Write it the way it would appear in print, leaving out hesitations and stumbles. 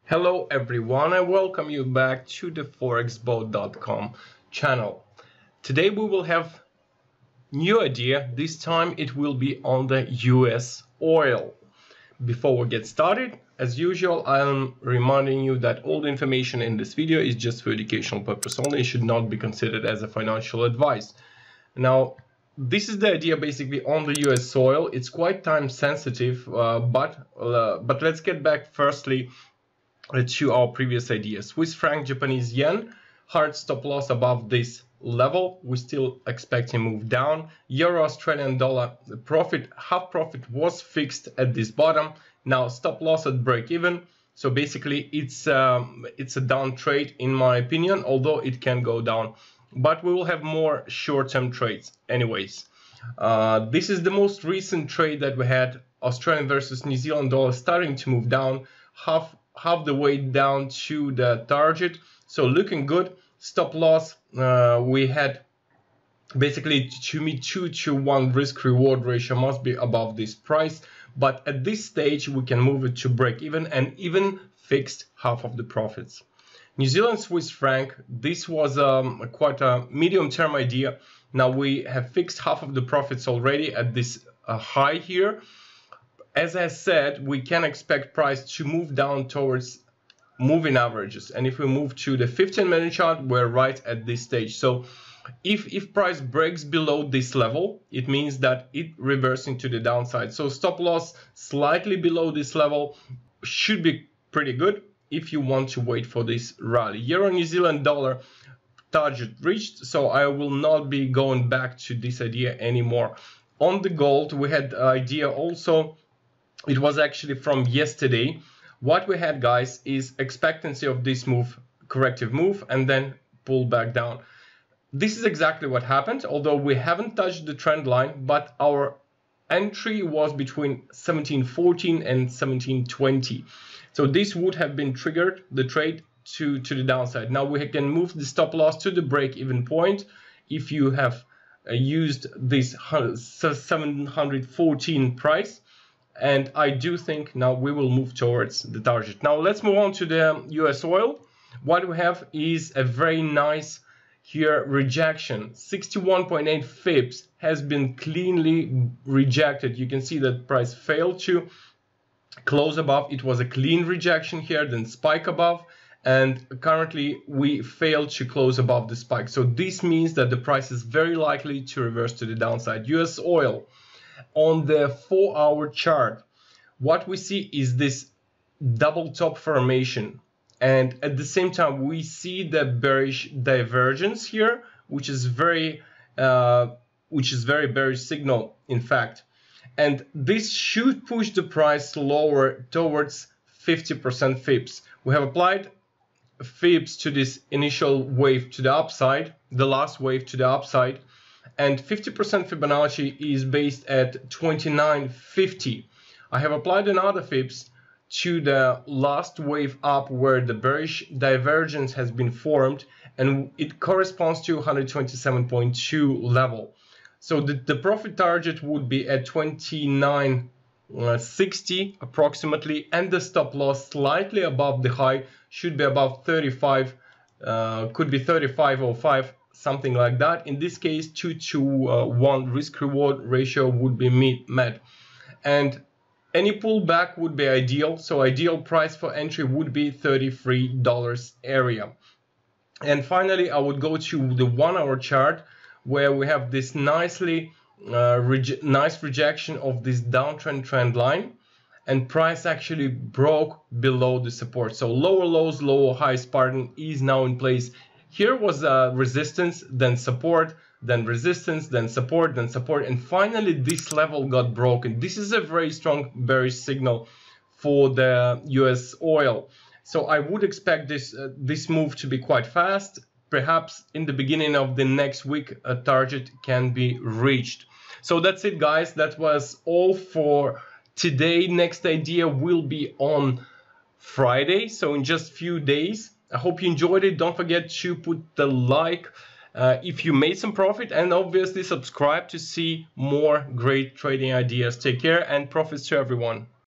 Hello everyone, I welcome you back to the forexboat.com channel. Today we will have new idea. This time it will be on the US oil. Before we get started, as usual, I am reminding you that all the information in this video is just for educational purpose only. It should not be considered as a financial advice. Now, this is the idea basically on the US oil. It's quite time sensitive, but let's get back firstly to our previous idea. Swiss franc, Japanese yen, hard stop loss above this level. We still expect a move down. Euro, Australian dollar, the profit, half profit was fixed at this bottom. Now stop loss at break even. So basically it's a down trade in my opinion, although it can go down. But we will have more short-term trades anyways. This is the most recent trade that we had. Australian versus New Zealand dollar starting to move down. Half the way down to the target, so looking good. Stop loss, we had basically to me 2-to-1 risk reward ratio must be above this price, but at this stage we can move it to break even and even fixed half of the profits. New Zealand Swiss franc, this was quite a medium term idea. Now we have fixed half of the profits already at this high here. As I said, we can expect price to move down towards moving averages. And if we move to the 15-minute chart, we're right at this stage. So if price breaks below this level, it means that it reversing to the downside. So stop loss slightly below this level should be pretty good if you want to wait for this rally. Euro New Zealand dollar target reached, so I will not be going back to this idea anymore. On the gold, we had idea also. It was actually from yesterday. What we had, guys, is expectancy of this move, corrective move, and then pull back down. This is exactly what happened, although we haven't touched the trend line, but our entry was between 1714 and 1720. So this would have been triggered the trade to the downside. Now we can move the stop loss to the break-even point if you have used this 714 price. And I do think now we will move towards the target. Now let's move on to the US oil. What we have is a very nice here rejection. 61.8 Fips has been cleanly rejected. You can see that price failed to close above. It was a clean rejection here, then spike above. And currently we failed to close above the spike. So this means that the price is very likely to reverse to the downside. US oil. On the 4-hour chart, what we see is this double top formation, and at the same time we see the bearish divergence here, which is very bearish signal in fact, and this should push the price lower towards 50% Fips. We have applied Fips to this initial wave to the upside, the last wave to the upside. And 50% Fibonacci is based at 2950. I have applied another Fips to the last wave up where the bearish divergence has been formed, and it corresponds to 127.2 level. So the profit target would be at 2960 approximately, and the stop loss slightly above the high should be above 35, could be 35.05. Something like that. In this case, 2-to-1 risk reward ratio would be met, and any pullback would be ideal. So ideal price for entry would be $33 area. And finally, I would go to the 1-hour chart where we have this nice rejection of this downtrend trend line, and price actually broke below the support. So lower lows, lower highs pattern is now in place. Here was a resistance, then support, then resistance, then support, then support, and finally this level got broken. This is a very strong bearish signal for the US oil. So I would expect this move to be quite fast. Perhaps in the beginning of the next week, a target can be reached. So that's it, guys. That was all for today. Next idea will be on Friday, so in just few days. I hope you enjoyed it. Don't forget to put the like if you made some profit, and obviously subscribe to see more great trading ideas. Take care and profits to everyone.